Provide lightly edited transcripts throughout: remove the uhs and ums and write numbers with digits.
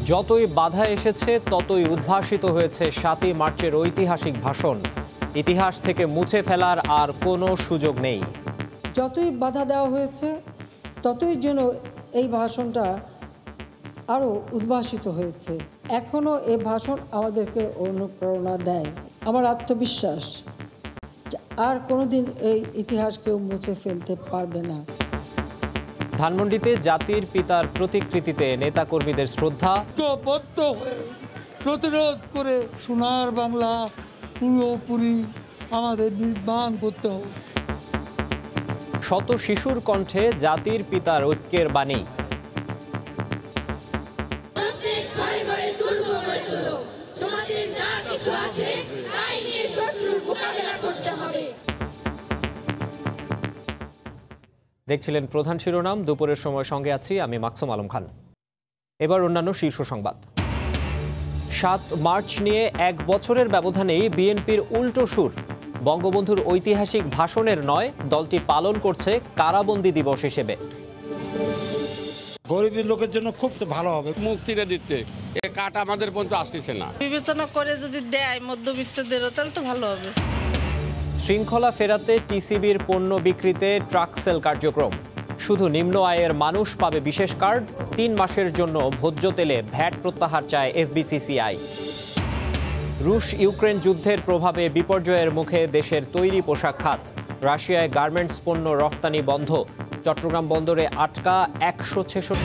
যতই বাধা এসেছে ততই উদ্ভাসিত হয়েছে ৭ই মার্চের ঐতিহাসিক ভাষণ। ইতিহাস থেকে মুছে ফেলার আর কোনো সুযোগ নেই। যতই বাধা দেওয়া হয়েছে ততই যেন এই ভাষণটা আরও উদ্ভাসিত হয়েছে। এখনও এই ভাষণ আমাদেরকে অনুপ্রেরণা দেয়। আমার আত্মবিশ্বাস আর কোনোদিন এই ইতিহাস কেউ মুছে ফেলতে পারবে না। ধানমন্ডিতে জাতির পিতার প্রতিকৃতিতে নেতাকর্মীদের শ্রদ্ধা। প্রতিরোধ করে সোনার বাংলা পুরোপুরি আমাদের নির্মাণ করতে হবে। শত শিশুর কণ্ঠে জাতির পিতার ঐক্যের বাণী। দেখছিলেন প্রধান শিরোনাম, দুপুরের সময় সঙ্গে আছি আমি মাকসুম আলম খান। এবার অন্যান্য শীর্ষ সংবাদ। ৭ মার্চ নিয়ে ১ বছরের ব্যবধানেই বিএনপির উল্টো সুর। বঙ্গবন্ধুর ঐতিহাসিক ভাষণের নয়, দলটি পালন করছে কারাবন্দী দিবস হিসেবে। গরিবের লোকের জন্য খুব ভালো হবে। মুক্তিটা দিচ্ছে, এ কাট আমাদের পর্যন্ত আসতেছে না। বিবেচনা করে যদি দেয় মধ্যবিত্তদেরও তাহলে তো ভালো হবে। শৃঙ্খলা ফেরাতে টিসিবির পণ্য বিক্রিতে ট্রাক সেল কার্যক্রম। শুধু নিম্ন আয়ের মানুষ পাবে বিশেষ কার্ড। ৩ মাসের জন্য ভোজ্য তেলে ভ্যাট প্রত্যাহার চায় এফবিসিসিআই। রুশ ইউক্রেন যুদ্ধের প্রভাবে বিপর্যয়ের মুখে দেশের তৈরি পোশাক খাত। রাশিয়ায় গার্মেন্টস পণ্য রফতানি বন্ধ। চট্টগ্রাম বন্দরে আটকা ১৬৬।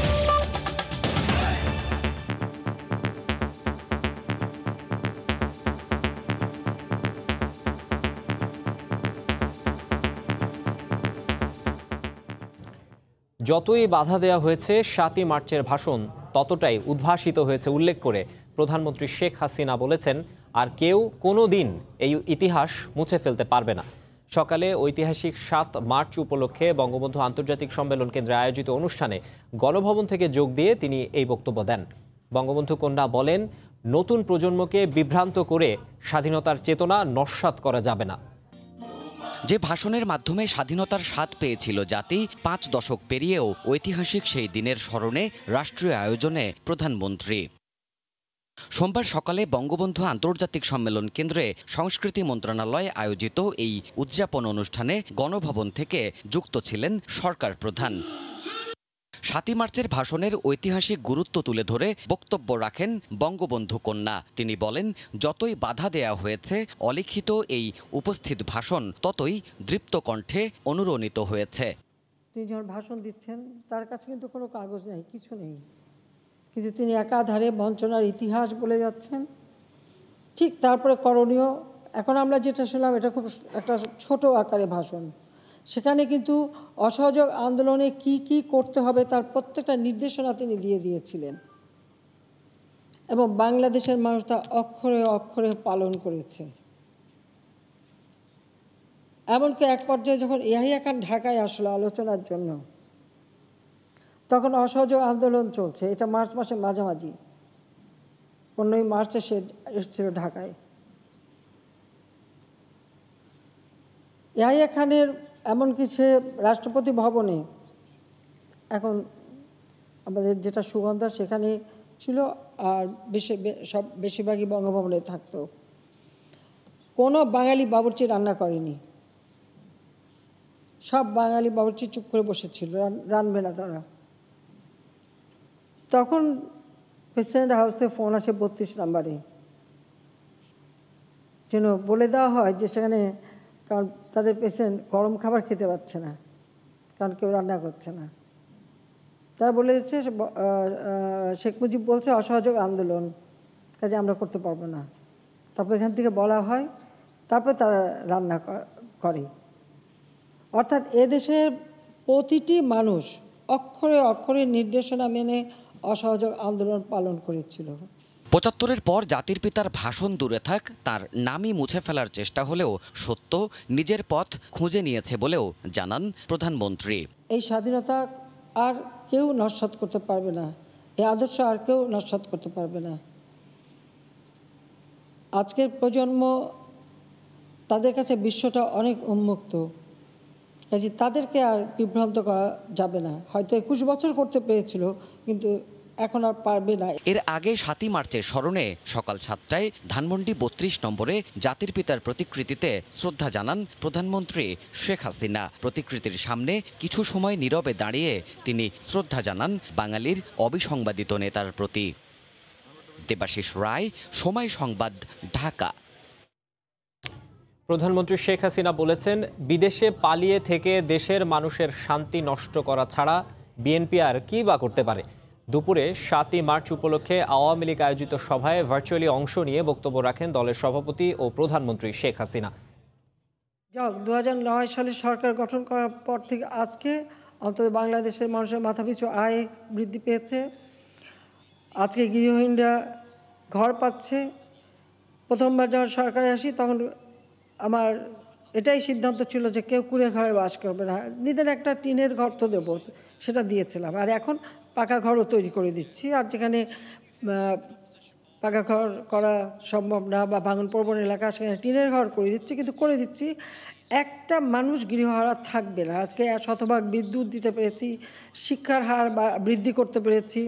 যতই বাধা দেওয়া হয়েছে ৭ই মার্চের ভাষণ ততটাই উদ্ভাসিত হয়েছে উল্লেখ করে প্রধানমন্ত্রী শেখ হাসিনা বলেছেন, আর কেউ কোনো দিন এই ইতিহাস মুছে ফেলতে পারবে না। সকালে ঐতিহাসিক ৭ মার্চ উপলক্ষে বঙ্গবন্ধু আন্তর্জাতিক সম্মেলন কেন্দ্রে আয়োজিত অনুষ্ঠানে গণভবন থেকে যোগ দিয়ে তিনি এই বক্তব্য দেন। বঙ্গবন্ধু কন্যা বলেন, নতুন প্রজন্মকে বিভ্রান্ত করে স্বাধীনতার চেতনা নস্যাৎ করা যাবে না। যে ভাষণের মাধ্যমে স্বাধীনতার স্বাদ পেয়েছিল জাতি, ৫ দশক পেরিয়েও ঐতিহাসিক সেই দিনের স্মরণে রাষ্ট্রীয় আয়োজনে প্রধানমন্ত্রী। সোমবার সকালে বঙ্গবন্ধু আন্তর্জাতিক সম্মেলন কেন্দ্রে সংস্কৃতি মন্ত্রণালয় আয়োজিত এই উদযাপন অনুষ্ঠানে গণভবন থেকে যুক্ত ছিলেন সরকার প্রধান। ৭ই মার্চের ভাষণের ঐতিহাসিক গুরুত্ব তুলে ধরে বক্তব্য রাখেন বঙ্গবন্ধু কন্যা। তিনি বলেন, যতই বাধা দেয়া হয়েছে অলিখিত এই উপস্থিত ভাষণ ততই দৃপ্ত কণ্ঠে অনুরণিত হয়েছে। তিনি যখন ভাষণ দিচ্ছেন তার কাছে কিন্তু কোনো কাগজ নেই, কিছু নেই, কিন্তু তিনি একাধারে বঞ্চনার ইতিহাস বলে যাচ্ছেন। ঠিক তারপরে করণীয়। এখন আমরা যেটা শুনলাম এটা খুব একটা ছোট আকারে ভাষণ। সেখানে কিন্তু অসহযোগ আন্দোলনে কি কি করতে হবে তার প্রত্যেকটা নির্দেশনা তিনি দিয়ে দিয়েছিলেন এবং বাংলাদেশের মানুষ তা অক্ষরে অক্ষরে পালন করেছে। এমনকি এক পর্যায়ে যখন ইয়াহিয়া খান ঢাকায় আসলো আলোচনার জন্য, তখন অসহযোগ আন্দোলন চলছে। এটা মার্চ মাসের মাঝামাঝি, 15ই মার্চে সে এসেছিল ঢাকায়। ইয়াহিয়া খানের এমনকি সে রাষ্ট্রপতি ভবনে, এখন আমাদের যেটা সুগন্ধা সেখানে ছিল, আর বেশিরভাগই বঙ্গভবনে থাকতো। কোনো বাঙালি বাবুর্চি রান্না করেনি, সব বাঙালি বাবুর্চি চুপ করে বসেছিল, রানবে না তারা। তখন প্রেসিডেন্ট হাউস থেকে ফোন আসে 32 নম্বরে, যেন বলে দেওয়া হয় যে সেখানে, কারণ তাদের পেশেন্ট গরম খাবার খেতে পারছে না, কারণ কেউ রান্না করছে না। তারা বলে দিচ্ছে, শেখ মুজিব বলছে অসহযোগ আন্দোলন, কাজে আমরা করতে পারবো না। তারপর এখান থেকে বলা হয়, তারপরে তারা রান্না করে। অর্থাৎ এদেশের প্রতিটি মানুষ অক্ষরে অক্ষরে নির্দেশনা মেনে অসহযোগ আন্দোলন পালন করেছিল। ৭৫-এর পর জাতির পিতার ভাষণ দূরে থাক, তার নামই মুছে ফেলার চেষ্টা হলেও সত্য নিজের পথ খুঁজে নিয়েছে বলেও জানান প্রধানমন্ত্রী। এই স্বাধীনতা আর কেউ নস্যাৎ করতে পারবে না, এই আদর্শ আর কেউ নস্যাৎ করতে পারবে না। আজকের প্রজন্ম, তাদের কাছে বিশ্বটা অনেক উন্মুক্ত, কাজে তাদেরকে আর বিভ্রান্ত করা যাবে না। হয়তো 21 বছর করতে পেরেছিল, কিন্তু এখন আর পারবে না। এর আগে ৭ই মার্চের স্মরণে সকাল ৭টায় ধানমন্ডি ৩২ নম্বরে জাতির পিতার প্রতিকৃতিতে শ্রদ্ধা জানান প্রধানমন্ত্রী শেখ হাসিনা। প্রতিকৃতির সামনে কিছু সময় নীরবে দাঁড়িয়ে তিনি শ্রদ্ধা জানান বাঙালির অবিসংবাদিত নেতার প্রতি। দেবাশিস রায়, সময় সংবাদ, ঢাকা। প্রধানমন্ত্রী শেখ হাসিনা বলেছেন, বিদেশে পালিয়ে থেকে দেশের মানুষের শান্তি নষ্ট করা ছাড়া বিএনপি আর কি বা করতে পারে। দুপুরে ৭ই মার্চ উপলক্ষে আওয়ামী লীগ আয়োজিত সভায় ভার্চুয়ালি অংশ নিয়ে বক্তব্য রাখেন দলের সভাপতি ও প্রধানমন্ত্রী শেখ হাসিনা। 2009 সালে সরকার গঠন করার পর থেকে আজকে অন্তত বাংলাদেশের মানুষের মাথাপিছু আয় বৃদ্ধি পেয়েছে। আজকে গৃহহীনরা ঘর পাচ্ছে। প্রথমবার যখন সরকারে আসি তখন আমার এটাই সিদ্ধান্ত ছিল যে কেউ কুড়ে ঘরে বাস করবে না, নিজের একটা টিনের ঘর তো দেবো, সেটা দিয়েছিলাম। আর এখন পাকা ঘরও তৈরি করে দিচ্ছি। আর যেখানে পাকা ঘর করা সম্ভব না বা ভাঙনপ্রবণ এলাকা, সেখানে টিনের ঘর করে দিচ্ছি, কিন্তু করে দিচ্ছি একটা মানুষ গৃহহারা থাকবে না। আজকে শতভাগ বিদ্যুৎ দিতে পেরেছি, শিক্ষার হার বৃদ্ধি করতে পেরেছি।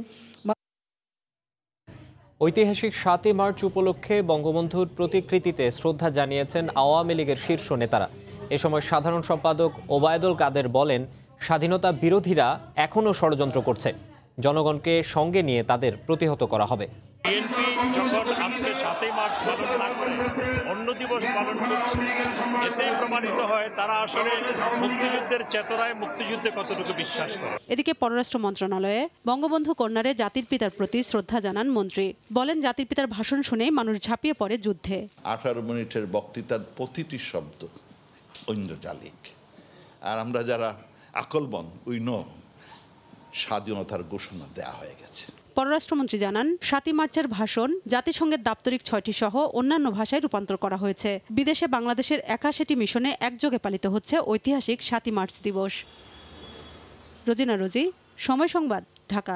ঐতিহাসিক ৭ই মার্চ উপলক্ষে বঙ্গবন্ধুর প্রতিকৃতিতে শ্রদ্ধা জানিয়েছেন আওয়ামী লীগের শীর্ষ নেতারা। এ সময় সাধারণ সম্পাদক ওবায়দুল কাদের বলেন, স্বাধীনতা বিরোধীরা এখনও ষড়যন্ত্র করছে, জনগণকে সঙ্গে নিয়ে তাদের প্রতিহত করা হবে। বিএনপি যখন আজকে ৭ই মার্চ পালন না করে অন্য দিবস পালন করছে, এতেই প্রমাণিত হয় তারা আসলে মুক্তিযুদ্ধের চেতনায়, মুক্তিযুদ্ধে কতটুকু বিশ্বাস করে। এদিকে পররাষ্ট্র মন্ত্রণালয়ে বঙ্গবন্ধু কন্যারে জাতির পিতার প্রতি শ্রদ্ধা জানান মন্ত্রী। বলেন, জাতির পিতার ভাষণ শুনে মানুষ ঝাঁপিয়ে পড়ে যুদ্ধে। 18 মিনিটের বক্তৃতার প্রতিটি শব্দ ঐন্দ্রজালিক। আর আমরা যারা আকলবন উই নো স্বাধীনতার ঘোষণা দেয়া হয়ে গেছে। পররাষ্ট্রমন্ত্রী জানান, ৭ই মার্চের ভাষণ জাতিসংঘের দাপ্তরিক 6টি সহ অন্যান্য ভাষায় রূপান্তর করা হয়েছে। বিদেশে বাংলাদেশের 81টি মিশনে একযোগে পালিত হচ্ছে ঐতিহাসিক ৭ই মার্চ দিবস। রোজিনা রোজি, সময় সংবাদ, ঢাকা।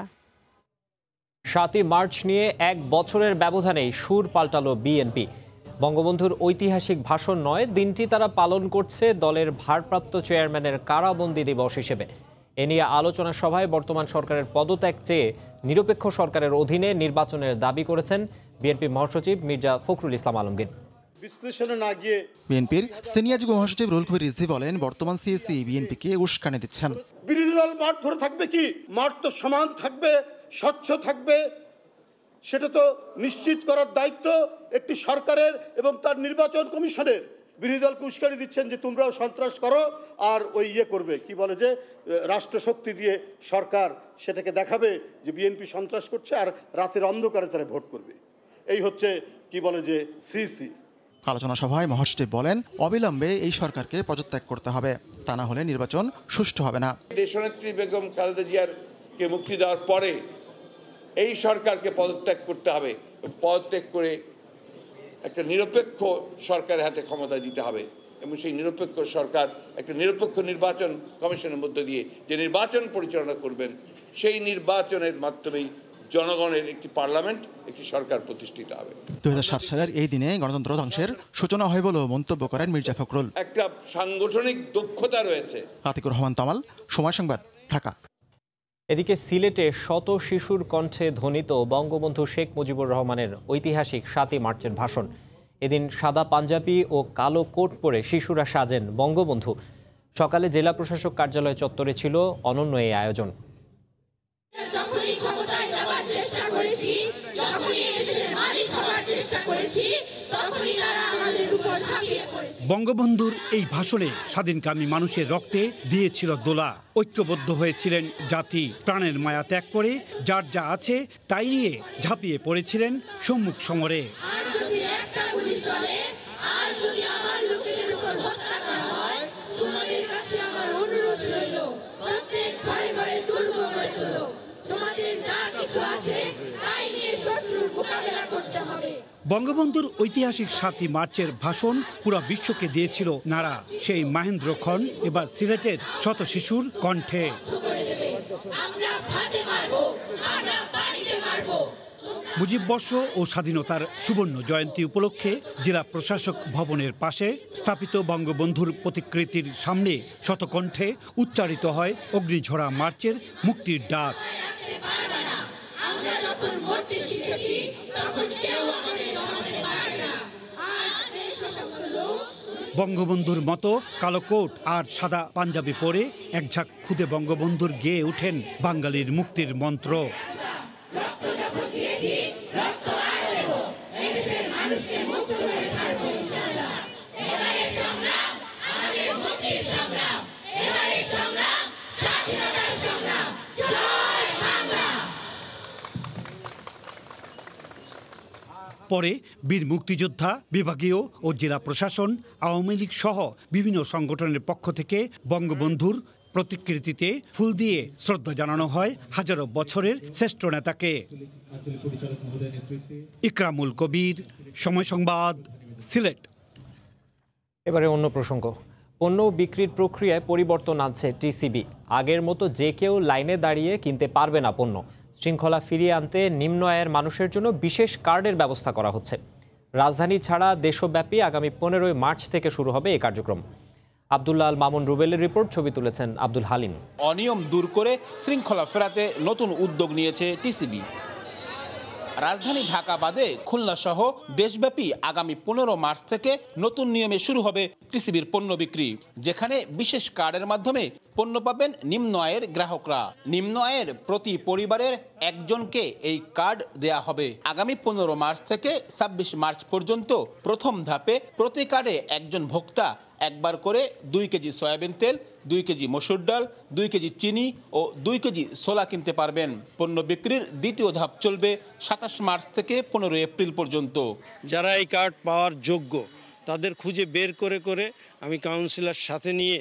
৭ই মার্চ নিয়ে এক বছরের ব্যবধানেই সুর পাল্টালো বিএনপি। বঙ্গবন্ধুর ঐতিহাসিক ভাষণ নয়, দিনটি তারা পালন করছে দলের ভারপ্রাপ্ত চেয়ারম্যানের কারাবন্দী দিবস হিসেবে। এ নিয়ে আলোচনা সভায় বর্তমান সরকারের পদত্যাগ চেয়ে নিরপেক্ষ সরকারের অধীনে নির্বাচনের দাবি করেছেন বিএনপি মহাসচিব মির্জা ফখরুল ইসলাম আলমগীর। বিশ্লেষণে না গিয়ে বিএনপির সিনিয়র যুগ্ম মহাসচিব রুহুল কবির রিজভী বলেন, বর্তমান সিএসি বিএনপিকে উস্কানি দিচ্ছেন। বিরোধী দল মাঠ ধরে থাকবে কি? মাঠ তো সমান থাকবে, স্বচ্ছ থাকবে, সেটা তো নিশ্চিত করার দায়িত্ব একটি সরকারের এবং তার নির্বাচন কমিশনের। বিরোধী দলকে উস্কানি দিচ্ছেন যে তোমরাও সন্ত্রাস করো আর ওই করবে, কি বলে যে রাষ্ট্রশক্তি দিয়ে সরকার সেটাকে দেখাবে যে বিএনপি সন্ত্রাস করছে আর রাতের অন্ধকারে তারা ভোট করবে। এই হচ্ছে কি বলে যে সিসি। আলোচনা সভায় মহাসচিব বলেন, অবিলম্বে এই সরকারকে পদত্যাগ করতে হবে, তা না হলে নির্বাচন সুষ্ঠু হবে না। দেশনেত্রী বেগম খালেদা জিয়ারকে মুক্তি দেওয়ার পরে এই সরকারকে পদত্যাগ করতে হবে। পদত্যাগ করে একটা নিরপেক্ষ সরকারের হাতে ক্ষমতা দিতে হবে এবং সেই নিরপেক্ষ সরকার একটা নিরপেক্ষ নির্বাচন কমিশনের মধ্য দিয়ে যে নির্বাচন পরিচালনা করবেন, সেই নির্বাচনের মাধ্যমেই জনগণের একটি পার্লামেন্ট, একটি সরকার প্রতিষ্ঠিত হবে। 2007 সালের এই দিনে গণতন্ত্র ধ্বংসের সূচনা হয় বলেও মন্তব্য করেন মির্জা ফখরুল। একটা সাংগঠনিক দক্ষতা রয়েছে। আতিকুর রহমান তামাল, সময় সংবাদ, ঢাকা। এদিকে সিলেটে শত শিশুর কণ্ঠে ধ্বনিত বঙ্গবন্ধু শেখ মুজিবুর রহমানের ঐতিহাসিক ৭ই মার্চের ভাষণ। এদিন সাদা পাঞ্জাবি ও কালো কোট পরে শিশুরা সাজেন বঙ্গবন্ধু। সকালে জেলা প্রশাসক কার্যালয় চত্বরে ছিল অনন্য এই আয়োজন। বঙ্গবন্ধুর এই ভাষণে স্বাধীনকামী মানুষের রক্তে দিয়েছিল দোলা। ঐক্যবদ্ধ হয়েছিলেন জাতি, প্রাণের মায়া ত্যাগ করে যার যা আছে তাই নিয়ে ঝাঁপিয়ে পড়েছিলেন সম্মুখ সমরে। বঙ্গবন্ধুর ঐতিহাসিক ৭ই মার্চের ভাষণ পুরো বিশ্বকে দিয়েছিল নাড়া। সেই মাহেন্দ্রক্ষণ এবার সিলেটের শত শিশুর কণ্ঠে। মুজিববর্ষ ও স্বাধীনতার সুবর্ণ জয়ন্তী উপলক্ষে জেলা প্রশাসক ভবনের পাশে স্থাপিত বঙ্গবন্ধুর প্রতিকৃতির সামনে শতকণ্ঠে উচ্চারিত হয় অগ্নিঝরা মার্চের মুক্তির ডাক। বঙ্গবন্ধুর মতো কালো কোট আর সাদা পাঞ্জাবি পরে একঝাঁক খুদে বঙ্গবন্ধুর গেয়ে ওঠেন বাঙালির মুক্তির মন্ত্র। পরে বীর মুক্তিযোদ্ধা, বিভাগীয় ও জেলা প্রশাসন, আওয়ামী লীগ সহ বিভিন্ন সংগঠনের পক্ষ থেকে বঙ্গবন্ধুর প্রতিকৃতিতে ফুল দিয়ে শ্রদ্ধা জানানো হয় হাজারো বছরের শ্রেষ্ঠ নেতাকে। ইকরামুল কবির, সময় সংবাদ, সিলেট। এবারে অন্য প্রসঙ্গ। পণ্য বিক্রির প্রক্রিয়ায় পরিবর্তন আনছে টিসিবি। আগের মতো যে কেউ লাইনে দাঁড়িয়ে কিনতে পারবে না পণ্য। শৃঙ্খলা ফিরিয়ে আনতে নিম্ন আয়ের মানুষের জন্য বিশেষ কার্ডের ব্যবস্থা করা হচ্ছে। রাজধানী ছাড়া দেশব্যাপী আগামী 15 মার্চ থেকে শুরু হবে এই কার্যক্রম। আব্দুল্লাহ আল মামুন রুবেলের রিপোর্ট, ছবি তুলেছেন আব্দুল হালিম। অনিয়ম দূর করে শৃঙ্খলা ফেরাতে নতুন উদ্যোগ নিয়েছে টিসিবি। রাজধানী ঢাকা বাদে খুলনা সহ দেশব্যাপী আগামী 15 মার্চ থেকে নতুন নিয়মে শুরু হবে টিসিবির পণ্য বিক্রি, যেখানে বিশেষ কার্ডের মাধ্যমে পণ্য পাবেন নিম্ন আয়ের গ্রাহকরা। নিম্ন আয়ের প্রতি পরিবারের একজনকে এই কার্ড দেয়া হবে। আগামী 15 মার্চ থেকে 26 মার্চ পর্যন্ত প্রথম ধাপে প্রতি কার্ডে একজন ভোক্তা একবার করে 2 কেজি সয়াবিন তেল, 2 কেজি মসুর ডাল, 2 কেজি চিনি ও 2 কেজি ছোলা কিনতে পারবেন। পণ্য বিক্রির দ্বিতীয় ধাপ চলবে 27 মার্চ থেকে 15 এপ্রিল পর্যন্ত। যারা এই কার্ড পাওয়ার যোগ্য তাদের খুঁজে বের করে করে আমি কাউন্সিলর সাথে নিয়ে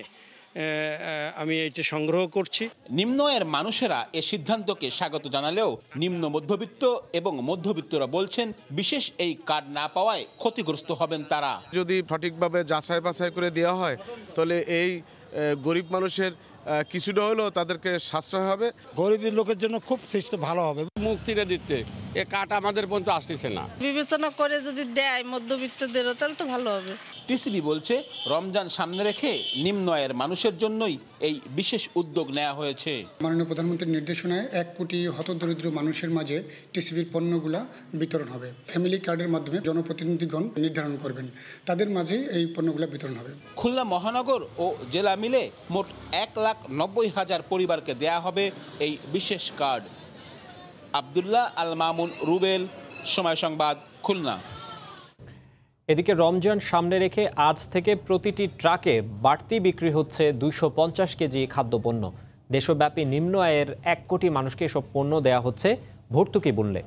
আমি এটা সংগ্রহ করছি। নিম্ন আয়ের মানুষেরা এ সিদ্ধান্তকে স্বাগত জানালেও নিম্ন মধ্যবিত্ত এবং মধ্যবিত্তরা বলছেন বিশেষ এই কার্ড না পাওয়ায় ক্ষতিগ্রস্ত হবেন তারা। যদি সঠিকভাবে যাচাই বাছাই করে দেওয়া হয় তাহলে এই গরিব মানুষের কিছুটা হলেও তাদেরকে সাশ্রয় হবে। গরিবের লোকের জন্য খুব সিস্টেম ভালো হবে। মুক্তিটা দিচ্ছে, এ কার্ড আমাদের পর্যন্ত আসতেছে না। বিবেচনা করে যদি দেয় মধ্যবিত্তদেরও তাহলে তো ভালো হবে। টিসিবি বলছে রমজান সামনে রেখে নিম্ন আয়ের মানুষের জন্যই এই বিশেষ উদ্যোগ নেওয়া হয়েছে। মাননীয় প্রধানমন্ত্রীর নির্দেশনায় 1 কোটি হতদরিদ্র মানুষের মাঝে টিসিবির পণ্যগুলা বিতরণ হবে। ফ্যামিলি কার্ডের মাধ্যমে জনপ্রতিনিধিগণ নির্ধারণ করবেন, তাদের মাঝে এই পণ্যগুলা বিতরণ হবে। খুলনা মহানগর ও জেলা মিলে মোট 1,90,000 পরিবারকে দেয়া হবে এই বিশেষ কার্ড। আব্দুল্লাহ আল মামুন রুবেল, সময় সংবাদ, খুলনা। এদিকে রমজান সামনে রেখে আজ থেকে প্রতিটি ট্রাকে বাড়তি বিক্রি হচ্ছে 250 কেজি খাদ্যপণ্য। দেশব্যাপী নিম্ন আয়ের 1 কোটি মানুষকে এসব পণ্য দেয়া হচ্ছে ভর্তুকি মূল্যে।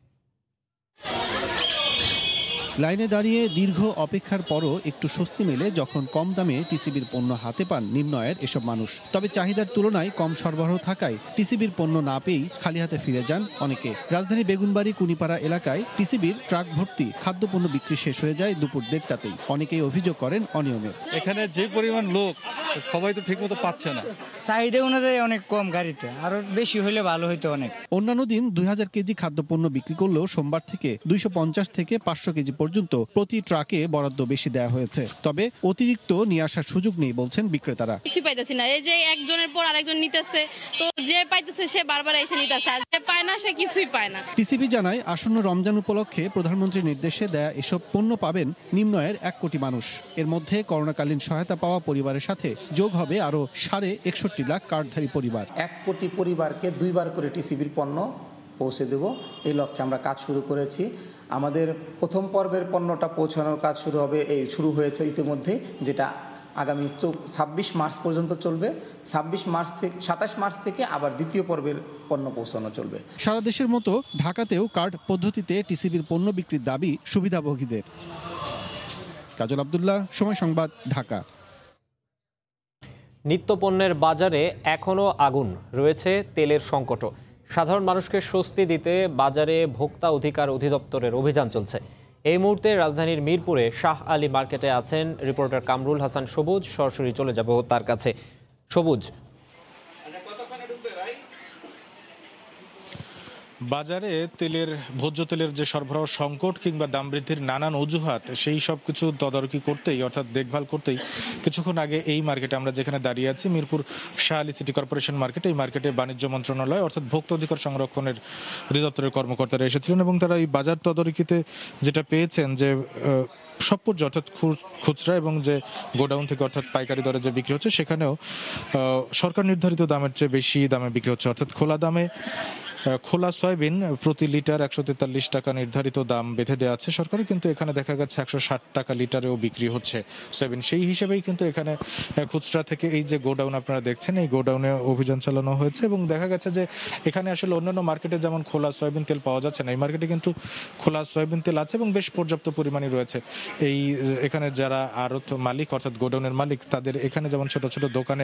লাইনে দাঁড়িয়ে দীর্ঘ অপেক্ষার পরও একটু স্বস্তি মেলে যখন কম দামে টিসিবির পণ্য হাতে পান নিম্ন আয়ের এসব মানুষ। তবে চাহিদার তুলনায় কম সরবরাহ থাকায় টিসিবির পণ্য না পেয়েই খালি হাতে ফিরে যান অনেকে। রাজধানী বেগুনবাড়ি কুনিপাড়া এলাকায় টিসিবির ট্রাক ভর্তি খাদ্যপণ্য বিক্রি শেষ হয়ে যায় দুপুর 1টাতেই। অনেকেই অভিযোগ করেন অনিয়মের। এখানে যে পরিমাণ লোক, সবাই তো ঠিকমতো পাচ্ছে না। চাহিদা অনুযায়ী অনেক কম, গাড়িতে আরো বেশি হলে ভালো হইতো অনেক। অন্যান্য দিন 2000 কেজি খাদ্যপণ্য বিক্রি করলেও সোমবার থেকে 250 থেকে 500 কেজি পর্যন্ত প্রতি ট্রাকে বরাদ্দ বেশি দেওয়া হয়েছে। তবে অতিরিক্ত নিয়ে আসার সুযোগ নেই বলছেন বিক্রেতারা। কিছু পাইতেছি না, এই যে একজনের পর আরেকজন নিতেছে, তো যে পাইতেছে সে বারবার এসে নিতেছে, আর যে পায় না সে কিছুই পায় না। টিসিবি জানায় আসন্ন রমজান উপলক্ষে প্রধানমন্ত্রীর নির্দেশে দেয়া এসব পণ্য পাবেন নিম্ন আয়ের 1 কোটি মানুষ। এর মধ্যে করোনাকালীন সহায়তা পাওয়া পরিবারের সাথে যোগ হবে আরো 61.5 লাখ কার্ডধারী পরিবার। 1 কোটি পরিবারকে 2 বার করে টিসিবির পণ্য পৌঁছে দেব, এই লক্ষ্যে আমরা কাজ শুরু করেছি। আমাদের প্রথম পর্বের পণ্যটা পৌঁছানোর কাজ শুরু হয়েছে ইতিমধ্যে, যেটা আগামী 26 মার্চ পর্যন্ত চলবে। 27 মার্চ থেকে আবার দ্বিতীয় পর্বের পণ্য পৌঁছানো চলবে। সারা দেশের মতো ঢাকাতেও কার্ড পদ্ধতিতে টিসিবির পণ্য বিক্রির দাবি সুবিধাভোগীদের। কাজল আব্দুল্লাহ, সময় সংবাদ, ঢাকা। নিত্যপণ্যের বাজারে এখনও আগুন, রয়েছে তেলের সংকটও। সাধারণ মানুষকে স্বস্তি দিতে বাজারে ভোক্তা অধিকার অধিদপ্তরের অভিযান চলছে। এই মুহূর্তে রাজধানীর মিরপুরে শাহ আলী মার্কেটে আছেন রিপোর্টার কামরুল হাসান সবুজ। সরাসরি চলে যাব তার কাছে। সবুজ, বাজারে তেলের ভোজ্য তেলের যে সরবরাহ সংকট কিংবা দাম বৃদ্ধির নানান অজুহাত সেই সব কিছু তদারকি করতেই অর্থাৎ দেখভাল করতেই কিছুক্ষণ আগে এই মার্কেটে আমরা যেখানে দাঁড়িয়ে আছি Mirpur Shah Ali city corporation market, এই মার্কেটে বাণিজ্য মন্ত্রণালয় অর্থাৎ ভোক্তা অধিকার সংরক্ষণের অধিদপ্তরের কর্মকর্তারা এসেছিলেন এবং তারা এই বাজার তদারকিতে যেটা পেয়েছেন যে সব পর্যায়ে অর্থাৎ খুচরা এবং যে গোডাউন থেকে অর্থাৎ পাইকারি দরে যে বিক্রি হচ্ছে সেখানেও সরকার নির্ধারিত দামের চেয়ে বেশি দামে বিক্রি হচ্ছে। অর্থাৎ খোলা সয়াবিন প্রতি লিটার 143 টাকা নির্ধারিত দাম বেঁধে দেওয়া আছে সরকারের, কিন্তু এখানে দেখা গেছে 160 টাকা লিটারেও বিক্রি হচ্ছে সয়াবিন। সেই হিসেবেই কিন্তু এখানে খুচরা থেকে এই যে গোডাউন আপনারা দেখছেন এই গোডাউনে অভিযান চালানো হয়েছে এবং দেখা গেছে যে এখানে আসলে অন্যান্য মার্কেটে যেমন খোলা সয়াবিন তেল পাওয়া যাচ্ছে না, এই মার্কেটে কিন্তু খোলা সয়াবিন তেল আছে এবং বেশ পর্যাপ্ত পরিমাণে রয়েছে। এখানে যারা আড়ত মালিক অর্থাৎ গোডাউনের মালিক তাদের এখানে যেমন ছোট ছোট দোকানে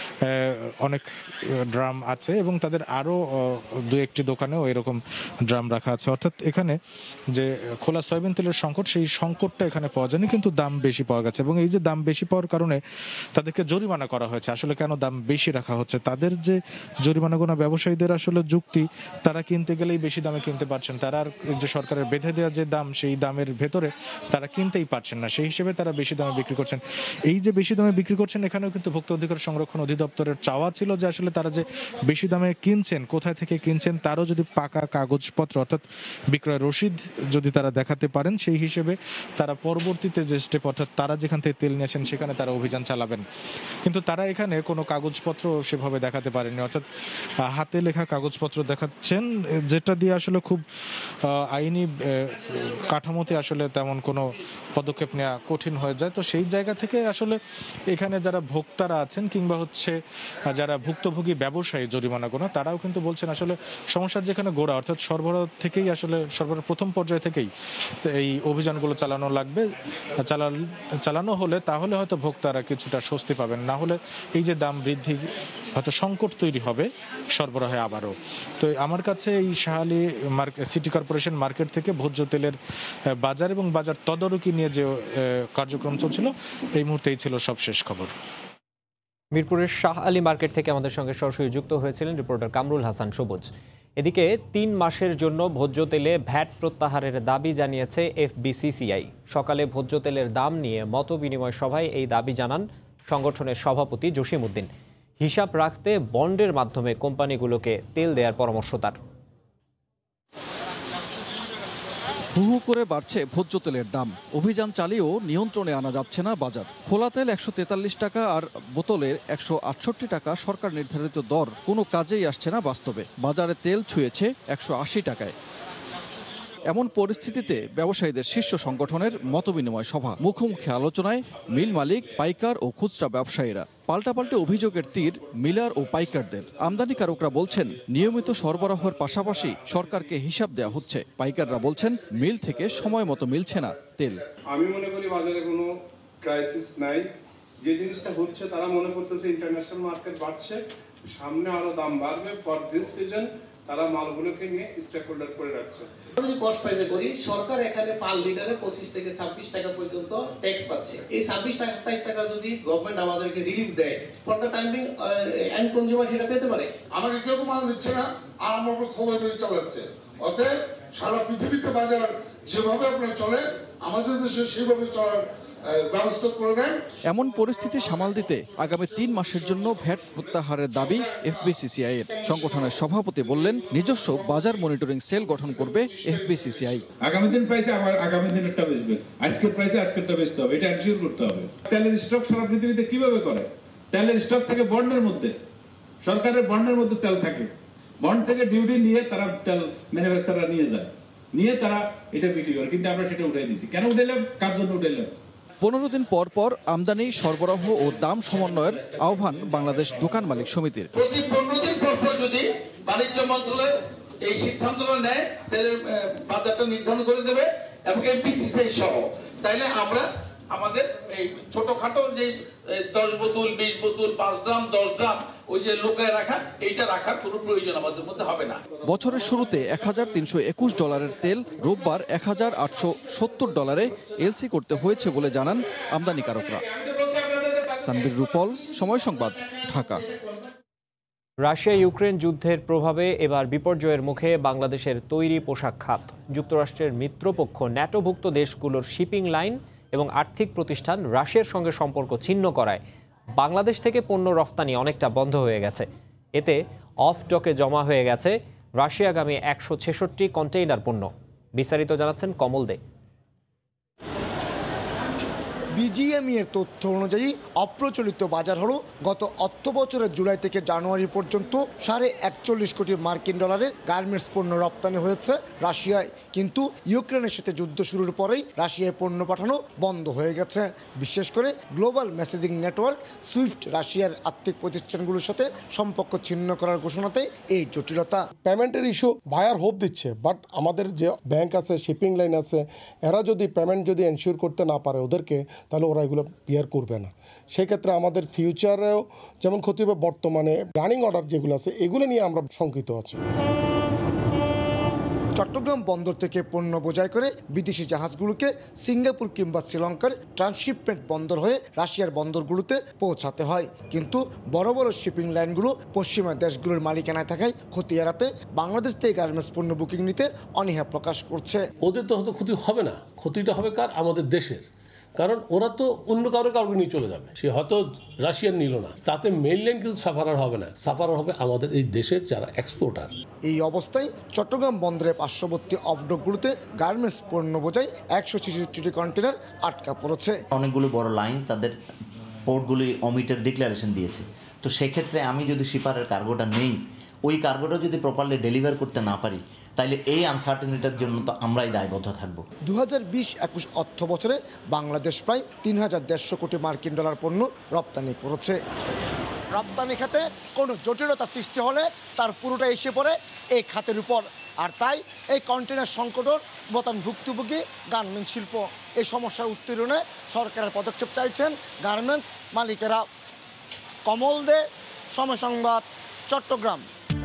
অনেক ড্রাম আছে এবং তাদের আরও দু একটি দোকানেও এরকম ড্রাম রাখা আছে। অর্থাৎ এখানে যে খোলা সয়াবিন তেলের সংকট, সেই সংকটটা এখানে পাওয়া যায়নি, কিন্তু দাম বেশি পাওয়া গেছে এবং এই যে দাম বেশি পাওয়ার কারণে তাদেরকে জরিমানা করা হয়েছে। আসলে কেন দাম বেশি রাখা হচ্ছে, তাদের যে জরিমানা গোনা ব্যবসায়ীদের আসলে যুক্তি, তারা কিনতে গেলেই বেশি দামে কিনতে পারছেন, তারা আর যে সরকারের বেঁধে দেওয়া যে দাম সেই দামের ভেতরে তারা কিনতেই পারছেন না, সেই হিসেবে তারা বেশি দামে বিক্রি করছেন। এই যে বেশি দামে বিক্রি করছেন এখানেও কিন্তু ভোক্তা অধিকার সংরক্ষণ অধিদপ্তরের চাওয়া ছিল যে আসলে তারা যে বেশি দামে কিনছেন, কোথায় থেকে কিনছেন তারও যদি পাকা কাগজপত্র অর্থাৎ বিক্রয় রসিদ যদি তারা দেখাতে পারেন, সেই হিসেবে তারা পরবর্তীতে যে স্টেপ অর্থাৎ তারা যেখান থেকে তেল নিয়েছেন সেখানে তারা অভিযান চালাবেন। কিন্তু তারা এখানে কোনো কাগজপত্র সেভাবে দেখাতে পারেনি, অর্থাৎ হাতে লেখা কাগজপত্র দেখাচ্ছেন, যেটা দিয়ে আসলে খুব আইনি কাঠামোতে আসলে তেমন কোনো পদক্ষেপ নেওয়া কঠিন হয়ে যায়। তো সেই জায়গা থেকে আসলে এখানে যারা ভোক্তারা আছেন কিংবা হচ্ছে যারা ভুক্তভোগী ব্যবসায়ী জরিমানা গোনা, তারাও কিন্তু বলছেন আসলে সমস্যার যেখানে গোড়া অর্থাৎ সরবরাহ থেকেই আসলে সরবরাহ প্রথম পর্যায় থেকেই এই অভিযানগুলো চালানো লাগবে। চালানো হলে তাহলে হয়তো ভোক্তারা কিছুটা স্বস্তি পাবেন, না হলে এই যে দাম বৃদ্ধি হয়তো সংকট তৈরি হবে সরবরাহে আবারও। তো আমার কাছে এই Shah Ali city corporation market থেকে ভোজ্য তেলের বাজার এবং বাজার তদারকি নিয়ে যে কার্যক্রম চলছিল এই মুহূর্তেই ছিল সবশেষ খবর। মিরপুরের শাহ আলী মার্কেট থেকে আমাদের সঙ্গে সরাসরি যুক্ত হয়েছিলেন রিপোর্টার কামরুল হাসান সবুজ। এদিকে 3 মাসের জন্য ভোজ্য তেলে ভ্যাট প্রত্যাহারের দাবি জানিয়েছে এফবিসিসিআই। সকালে ভোজ্য তেলের দাম নিয়ে মতবিনিময় সভায় এই দাবি জানান সংগঠনের সভাপতি জসিমউদ্দিন। হিসাব রাখতে বন্ডের মাধ্যমে কোম্পানিগুলোকে তেল দেওয়ার পরামর্শ তার। হু করে বাড়ছে ভোজ্য তেলের দাম, অভিযান চালিয়েও নিয়ন্ত্রণে আনা যাচ্ছে না বাজার। খোলা তেল 143 টাকা আর বোতলের 168 টাকা সরকার নির্ধারিত দর কোনো কাজেই আসছে না বাস্তবে। বাজারে তেল ছুঁয়েছে 180 টাকায়। এমন পরিস্থিতিতে ব্যবসায়ীদের শীর্ষ সংগঠনের মতবিনিময় সভা, মুখোমুখি আলোচনায় মিল মালিক, পাইকার ও খুচরা ব্যবসায়ীরা। পাল্টাপাল্টে অভিযোগের তীর মিলার ও পাইকারদের। আমদানিকারকরা বলছেন নিয়মিত সরবরাহের পাশাপাশি সরকারকে হিসাব দেওয়া হচ্ছে। পাইকাররা বলছেন মিল থেকে সময় মতো মিলছে না তেল। আমি মনে করি বাজারে কোনো ক্রাইসিস নাই, যে জিনিসটা হচ্ছে তারা মনে করতেছে ইন্টারন্যাশনাল মার্কেট বাড়ছে, সামনে আরো দাম বাড়বে। ফর দিস সিজন তারা মালগুলোকে নিয়ে স্টক হোল্ডার করে রাখছে। যদি কস্ট প্রাইসে করি, সরকার এখানে পার লিটারে 25 থেকে 26 টাকা পর্যন্ত ট্যাক্স পাচ্ছে। এই 26 টাকা 27 টাকা যদি গভর্নমেন্ট আমাদেরকে রিলিফ দেয়, for the timing and consumer সেটা পেতে পারে। আমাকে কেউ মাল দিচ্ছে না, আর আমরা খবর ধরে চালাচ্ছে। অতএব সারা পৃথিবীতে বাজার যেভাবে আপনার চলে, আমাদের দেশে সেভাবে চলার ব্যবস্থা করে দেন। এমন পরিস্থিতি সামাল দিতে আগামী 3 মাসের জন্য ভ্যাট প্রত্যাহারের দাবি এফবিসিসিআই এর। সংগঠনের সভাপতি বললেন নিজস্ব বাজার মনিটরিং সেল গঠন করবে এফবিসিসিআই। আগামী দিন প্রাইসে আবার আগামী দিনেরটা বেচবে, আজকের প্রাইসে আজকেরটা বেচতে হবে, এটা এনশিওর করতে হবে। তেলের স্টক সারা পৃথিবীতে কিভাবে করে? তেলের স্টক থাকে বন্ডের মধ্যে, সরকারের বন্ডের মধ্যে তেল থাকে। বন্ড থেকে ডিউটি নিয়ে তারা তেল ম্যানুফ্যাকচারার নিয়ে যায়, নিয়ে তারা এটা বিক্রি করে। কিন্তু আমরা সেটা উঠাই দিছি। কেন উঠাইলাম? কার জন্য উঠাইলাম? 15 দিন পর পর আমদানি, সরবরাহ ও দাম সমন্বয়ের আহ্বান বাংলাদেশ দোকান মালিক সমিতির। প্রতি 15 দিন পর যদি বাণিজ্য মন্ত্রণালয় এই সিদ্ধান্তটা নেয়, তেলের বাজারটা নির্ধারণ করে দেবে এবং এফবিসিসিআই সহ, তাইলে আমরা আমাদের এই ছোটখাটো যে 10 বোতল, 20 বোতল, 5 গ্রাম, 10 গ্রাম ওই যে লোকায় রাখা, এইটা রাখার কোনো প্রয়োজন আমাদের মধ্যে হবে না। বছরের শুরুতে $1321 তেল রোববার $1870 এলসি করতে হয়েছে বলে জানান আমদানিকারকরা। সানবীর রূপল, সময় সংবাদ, ঢাকা। রাশিয়া ইউক্রেন যুদ্ধের প্রভাবে এবার বিপর্যয়ের মুখে বাংলাদেশের তৈরি পোশাক খাত। যুক্তরাষ্ট্রের মিত্রপক্ষ ন্যাটোভুক্ত দেশগুলোর শিপিং লাইন এবং আর্থিক প্রতিষ্ঠান রাশিয়ার সঙ্গে সম্পর্ক ছিন্ন করায় বাংলাদেশ থেকে পণ্য রফতানি অনেকটা বন্ধ হয়ে গেছে। এতে অফ ডকে জমা হয়ে গেছে রাশিয়াগামী 166 কন্টেইনার পণ্য। বিস্তারিত জানাচ্ছেন কমল দে। বিজিএমই এর তথ্য অনুযায়ী অপ্রচলিত বাজার হলো গত অর্থ বছরের জুলাই থেকে জানুয়ারি পর্যন্ত $41 কোটি মার্কিন ডলারের গার্মেন্টস পণ্য রপ্তানি হয়েছে রাশিয়ায়। কিন্তু ইউক্রেনের সাথে যুদ্ধ শুরুর পরেই রাশিয়ায় পণ্য পাঠানো বন্ধ হয়ে গেছে। বিশেষ করে গ্লোবাল মেসেজিং নেটওয়ার্ক সুইফট রাশিয়ার আর্থিক প্রতিষ্ঠানগুলোর সাথে সম্পর্ক ছিন্ন করার ঘোষণাতে এই জটিলতা। পেমেন্টের ইস্যু বায়ার হোপ দিচ্ছে, বাট আমাদের যে ব্যাংক আছে, শিপিং লাইন আছে, এরা যদি পেমেন্ট যদি এনশিওর করতে না পারে ওদেরকে, তাহলে ওরা এগুলো বিয়ার করবে না। সেক্ষেত্রে আমাদের ফিউচারেও যেমন ক্ষতি হবে, বর্তমানে রানিং অর্ডার যেগুলো আছে এগুলো নিয়ে আমরা শঙ্কিত আছি। চট্টগ্রাম বন্দর থেকে পণ্য বোঝাই করে বিদেশি জাহাজগুলোকে সিঙ্গাপুর কিংবা শ্রীলঙ্কার ট্রান্সশিপমেন্ট বন্দর হয়ে রাশিয়ার বন্দরগুলোতে পৌঁছাতে হয়। কিন্তু বড় বড় শিপিং লাইনগুলো পশ্চিমা দেশগুলোর মালিকানায় থাকায় ক্ষতি এড়াতে বাংলাদেশ থেকে গার্মেন্টস পণ্য বুকিং নিতে অনীহা প্রকাশ করছে। ওদের তো হয়তো ক্ষতি হবে না, ক্ষতিটা হবে কার? আমাদের দেশের। কারণ ওরা তো অন্য কারো নিয়ে চলে যাবে, সে হয়তো রাশিয়ান নিল না, তাতে মেইনল্যান্ড কিন্তু সাফারার হবে না, সাফারার হবে আমাদের এই দেশের যারা এক্সপোর্টার। এই অবস্থায় চট্টগ্রাম বন্দরের পার্শ্ববর্তী অফডকগুলোতে গার্মেন্টস পণ্য বোঝাই 166টি কন্টেনার আটকা পড়েছে। অনেকগুলো বড় লাইন তাদের পোর্টগুলি অমিটের ডিক্লারেশন দিয়েছে। তো সেক্ষেত্রে আমি যদি শিপারের কার্গোটা নেই, ওই কার্গোটা যদি প্রপারলি ডেলিভার করতে না পারি, তাইলে এই আনসার্টেনিটির জন্য তো আমরাই দায়বদ্ধ থাকব। 2020-21 অর্থ বছরে বাংলাদেশ প্রায় 3150 কোটি মার্কিন ডলার পণ্য রপ্তানি করেছে। রপ্তানি খাতে কোনো জটিলতা সৃষ্টি হলে তার পুরোটা এসে পড়ে এই খাতের উপর। আর তাই এই কন্টেনার সংকটের বর্তমান ভুক্তভোগী গার্মেন্টস শিল্প। এই সমস্যার উত্তরণে সরকারের পদক্ষেপ চাইছেন গার্মেন্টস মালিকেরা। কমল দে, সময় সংবাদ, চট্টগ্রাম।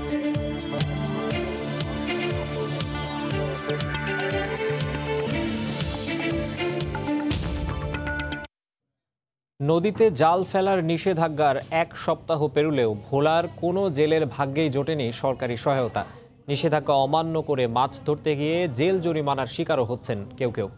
নদীতে জাল ফেলার নিষেধাজ্ঞার 1 সপ্তাহ পেরুলেও ভোলার কোনো জেলের ভাগ্যেই জোটেনি সরকারি সহায়তা। নিষেধাজ্ঞা অমান্য করে মাছ ধরতে গিয়ে জেল জরিমানার শিকারও হচ্ছেন কেউ কেউ।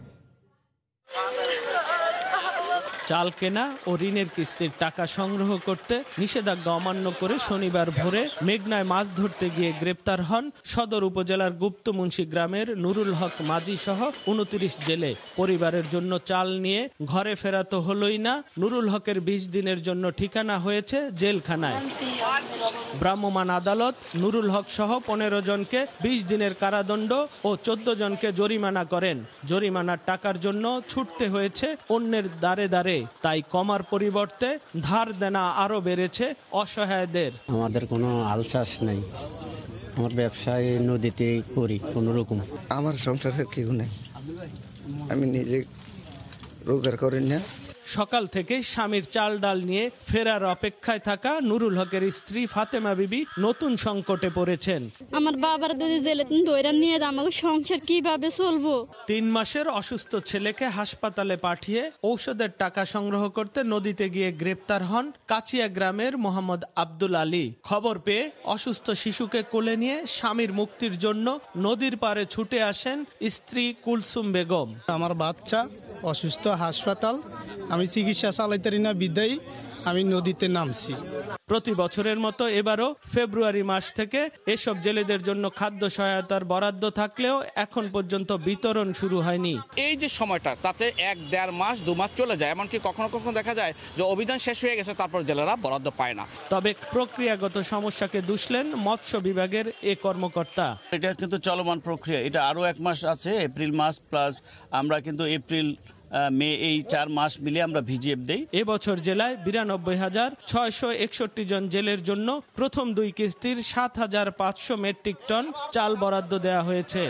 চাল কেনা ও ঋণের কিস্তির টাকা সংগ্রহ করতে নিষেধাজ্ঞা অমান্য করে শনিবার ভোরে মেঘনায় মাছ ধরতে গিয়ে গ্রেপ্তার হন সদর উপজেলার গুপ্তমুন্সি গ্রামের নুরুল হক মাঝি সহ 29 জেলে। পরিবারের জন্য চাল নিয়ে ঘরে ফেরা তো হলোই না, নুরুল হকের 20 দিনের জন্য ঠিকানা হয়েছে জেলখানায়। ভ্রাম্যমাণ আদালত নুরুল হক সহ 15 জনকে 20 দিনের কারাদণ্ড ও 14 জনকে জরিমানা করেন। জরিমানার টাকার জন্য ছুটতে হয়েছে অন্যের দ্বারে দ্বারে। তাই কমার পরিবর্তে ধার দেনা আরো বেড়েছে অসহায়দের। আমাদের কোনো আলচাষ নেই, আমার ব্যবসায় নদীতে করি কোনো রকম। আমার সংসারের কেউ নেই, আমি নিজে রোজগার করি না। সকাল থেকে স্বামীর চাল ডাল নিয়ে ফেরার অপেক্ষায় থাকা নুরুল হকের স্ত্রী ফাতেমা বিবি নতুন সংকটে পড়েছেন। আমার বাবার দাদি জেলে দইরা নিয়ে আমাকে সংসার কিভাবে চলবো? 3 মাসের অসুস্থ ছেলেকে হাসপাতালে পাঠিয়ে ঔষধের টাকা সংগ্রহ করতে নদীতে গিয়ে গ্রেপ্তার হন কাচিয়া গ্রামের মোহাম্মদ আব্দুল আলী। খবর পেয়ে অসুস্থ শিশুকে কোলে নিয়ে স্বামীর মুক্তির জন্য নদীর পাড়ে ছুটে আসেন স্ত্রী কুলসুম বেগম। আমার বাচ্চা অসুস্থ, হাসপাতাল, আমি চিকিৎসা চালাইতারি না বিদায়ী আমি নদীতে নামছি। প্রতি বছরের মতো এবারও ফেব্রুয়ারি মাস থেকে এসব জেলেদের জন্য খাদ্য সহায়তার বরাদ্দ থাকলেও এখন পর্যন্ত বিতরণ শুরু হয়নি। এই যে সময়টা তাতে 1-1.5 মাস 2 মাস চলে যায়, এমনকি কখনো কখনো দেখা যায় যে অভিযান শেষ হয়ে গেছে তারপর জেলেরা বরাদ্দ পায় না। তবে প্রক্রিয়াগত সমস্যাকে দুষলেন মৎস্য বিভাগের এ কর্মকর্তা। এটা কিন্তু চলমান প্রক্রিয়া, এটা আরো 1 মাস আছে, এপ্রিল মাস প্লাস আমরা কিন্তু এপ্রিল মে এই 4 মাস মিলে আমরা ভিজিএফ দেই। এবছর জেলায় 92,661 জন জেলের জন্য প্রথম 2 কিস্তির 7,500 মেট্রিক টন চাল বরাদ্দ দেওয়া হয়েছে।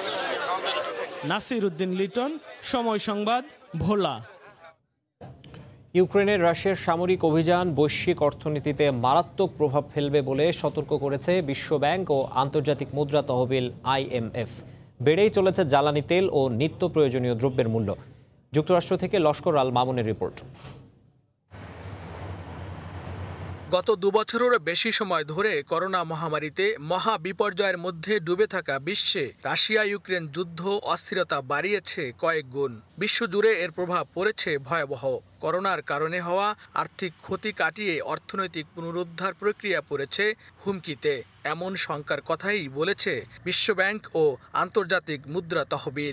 নাসির উদ্দিন লিটন, সময় সংবাদ, ভোলা। ইউক্রেনের রাশিয়ার সামরিক অভিযান বৈশ্বিক অর্থনীতিতে মারাত্মক প্রভাব ফেলবে বলে সতর্ক করেছে বিশ্বব্যাংক ও আন্তর্জাতিক মুদ্রা তহবিল IMF। বেড়েই চলেছে জ্বালানি তেল ও নিত্য প্রয়োজনীয় দ্রব্যের মূল্য। যুক্তরাষ্ট্র থেকে লস্কর আল মামুনের রিপোর্ট। গত 2 বছরেরও বেশি সময় ধরে করোনা মহামারীতে মহা বিপর্যয়ের মধ্যে ডুবে থাকা বিশ্বে রাশিয়া ইউক্রেন যুদ্ধ অস্থিরতা বাড়িয়েছে কয়েক গুণ। বিশ্বজুড়ে এর প্রভাব পড়েছে ভয়াবহ। করোনার কারণে হওয়া আর্থিক ক্ষতি কাটিয়ে অর্থনৈতিক পুনরুদ্ধার প্রক্রিয়া পড়েছে হুমকিতে, এমন শঙ্কার কথাই বলেছে বিশ্বব্যাংক ও আন্তর্জাতিক মুদ্রা তহবিল।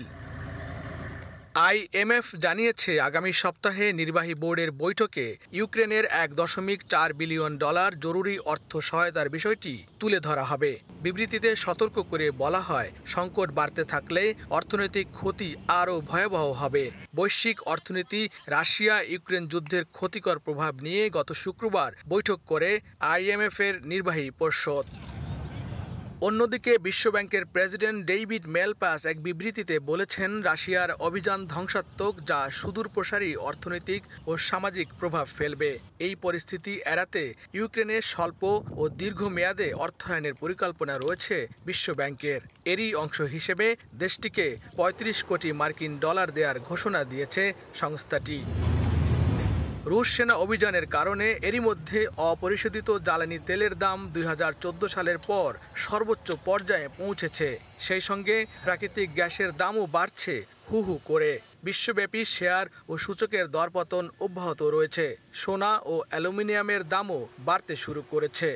IMF জানিয়েছে আগামী সপ্তাহে নির্বাহী বোর্ডের বৈঠকে ইউক্রেনের $1.4 বিলিয়ন জরুরি অর্থ সহায়তার বিষয়টি তুলে ধরা হবে। বিবৃতিতে সতর্ক করে বলা হয়, সংকট বাড়তে থাকলে অর্থনৈতিক ক্ষতি আরও ভয়াবহ হবে। বৈশ্বিক অর্থনীতি রাশিয়া ইউক্রেন যুদ্ধের ক্ষতিকর প্রভাব নিয়ে গত শুক্রবার বৈঠক করে IMF এর নির্বাহী পরিষদ। অন্যদিকে বিশ্বব্যাংকের প্রেসিডেন্ট ডেভিড মেলপাস এক বিবৃতিতে বলেছেন, রাশিয়ার অভিযান ধ্বংসাত্মক, যা সুদূরপ্রসারী অর্থনৈতিক ও সামাজিক প্রভাব ফেলবে। এই পরিস্থিতি এড়াতে ইউক্রেনের স্বল্প ও দীর্ঘমেয়াদে অর্থায়নের পরিকল্পনা রয়েছে বিশ্বব্যাংকের। এরই অংশ হিসেবে দেশটিকে $35 কোটি দেওয়ার ঘোষণা দিয়েছে সংস্থাটি। রুশ সেনা অভিযানের কারণে এরই মধ্যে অপরিশোধিত জ্বালানি তেলের দাম 2014 সালের পর সর্বোচ্চ পর্যায়ে পৌঁছেছে। সেই সঙ্গে প্রাকৃতিক গ্যাসের দামও বাড়ছে হু হু করে। বিশ্বব্যাপী শেয়ার ও সূচকের দরপতন অব্যাহত রয়েছে। সোনা ও অ্যালুমিনিয়ামের দামও বাড়তে শুরু করেছে।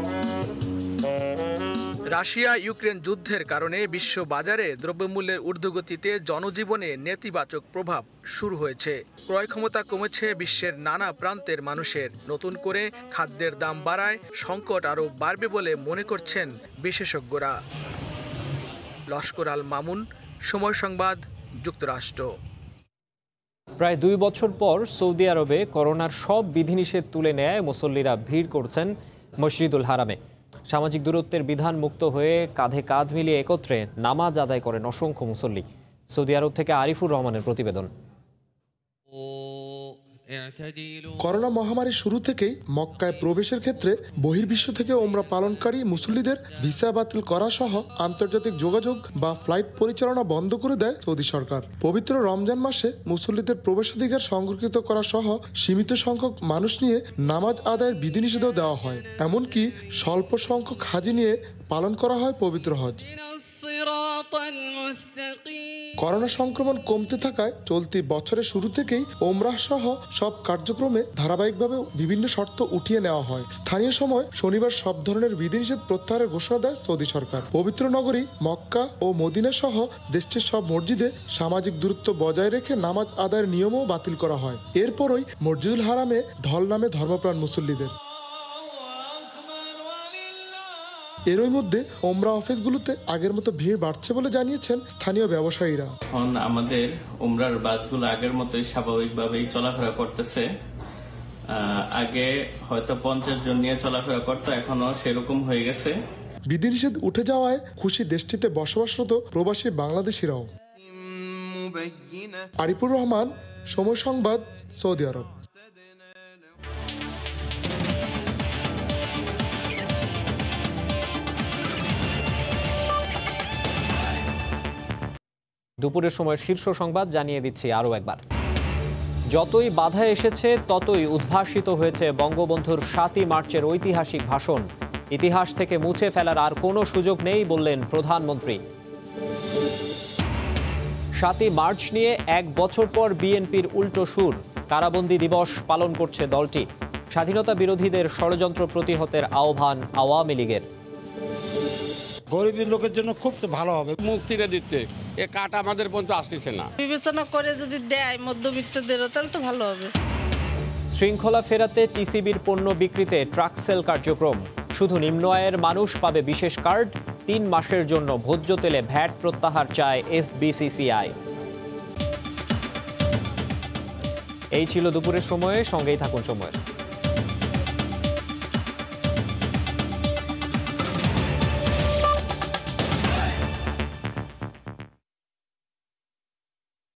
রাশিয়া ইউক্রেন যুদ্ধের কারণে বিশ্ব বাজারে দ্রব্যমূল্যের ঊর্ধ্বগতিতে জনজীবনে নেতিবাচক প্রভাব শুরু হয়েছে। ক্রয় ক্ষমতা কমেছে বিশ্বের নানা প্রান্তের মানুষের। নতুন করে খাদ্যের দাম বাড়ায় সংকট আরও বাড়বে বলে মনে করছেন বিশেষজ্ঞরা। লস্কর আল মামুন, সময় সংবাদ, যুক্তরাষ্ট্র। প্রায় 2 বছর পর সৌদি আরবে করোনার সব বিধিনিষেধ তুলে নেয় মুসল্লিরা ভিড় করছেন মসজিদুল হারামে। সামাজিক দূরত্বের বিধান মুক্ত হয়ে কাঁধে কাঁধ মিলিয়ে একত্রে নামাজ আদায় করেন অসংখ্য মুসল্লি। সৌদি আরব থেকে আরিফুর রহমানের প্রতিবেদন। করোনা মহামারীর শুরু থেকেই মক্কায় প্রবেশের ক্ষেত্রে বহির্বিশ্ব থেকে ওমরা পালনকারী মুসল্লিদের ভিসা বাতিল করা সহ আন্তর্জাতিক যোগাযোগ বা ফ্লাইট পরিচালনা বন্ধ করে দেয় সৌদি সরকার। পবিত্র রমজান মাসে মুসল্লিদের প্রবেশাধিকার সংরক্ষিত করা সহ সীমিত সংখ্যক মানুষ নিয়ে নামাজ আদায়ের বিধিনিষেধও দেওয়া হয়। এমনকি স্বল্প সংখ্যক হাজি নিয়ে পালন করা হয় পবিত্র হজ। করোনা সংক্রমণ কমতে থাকায় চলতি বছরের শুরু থেকেই ওমরাহ সহ সব কার্যক্রমে ধারাবাহিকভাবে বিভিন্ন শর্ত উঠিয়ে নেওয়া হয়। স্থানীয় সময় শনিবার সব ধরনের বিধিনিষেধ প্রত্যাহারের ঘোষণা দেয় সৌদি সরকার। পবিত্র নগরী মক্কা ও মদিনা সহ দেশটির সব মসজিদে সামাজিক দূরত্ব বজায় রেখে নামাজ আদায়ের নিয়মও বাতিল করা হয়। এরপরই মসজিদুল হারামে ঢল নামে ধর্মপ্রাণ মুসল্লিদের। এরই মধ্যে ওমরা অফিসগুলোতে আগের মতো ভিড় বাড়ছে বলে জানিয়েছেন স্থানীয় ব্যবসায়ীরা। এখন আমাদের ওমরার বাসগুলো আগের মতোই স্বাভাবিকভাবেই চলাফেরা করতেছে। আগে হয়তো 50 জন নিয়ে চলাফেরা করতো, এখনো সেরকম হয়ে গেছে। বিধিনিষেধ উঠে যাওয়ায় খুশি দেশটিতে বসবাসরত প্রবাসী বাংলাদেশিরাও। আরিফুর রহমান, সময় সংবাদ, সৌদি আরব। দুপুরের সময় শীর্ষ সংবাদ জানিয়ে দিচ্ছি আরও একবার। যতই বাধা এসেছে ততই উদ্ভাসিত হয়েছে বঙ্গবন্ধুর 7ই মার্চের ঐতিহাসিক ভাষণ। ইতিহাস থেকে মুছে ফেলার আর কোনো সুযোগ নেই বললেন প্রধানমন্ত্রী। 7ই মার্চ নিয়ে 1 বছর পর বিএনপির উল্টো সুর। কারাবন্দী দিবস পালন করছে দলটি। স্বাধীনতা বিরোধীদের ষড়যন্ত্র প্রতিহতের আহ্বান আওয়ামী লীগের। গরিবের লোকের জন্য খুব ভালো হবে। মুক্তিটা দিচ্ছে, এ কাট আমাদের পর্যন্ত আসতেছে না। বিবেচনা করে যদি দেয় মধ্যবিত্তদের, তাহলে তো ভালো হবে। শৃঙ্খলা ফেরাতে টিসিবির পণ্য বিক্রিতে ট্রাক সেল কার্যক্রম। শুধু নিম্ন আয়ের মানুষ পাবে বিশেষ কার্ড। 3 মাসের জন্য ভোজ্য তেলে ভ্যাট প্রত্যাহার চায় FBCCI। এই ছিল দুপুরের সময়ে, সঙ্গেই থাকুন সময়।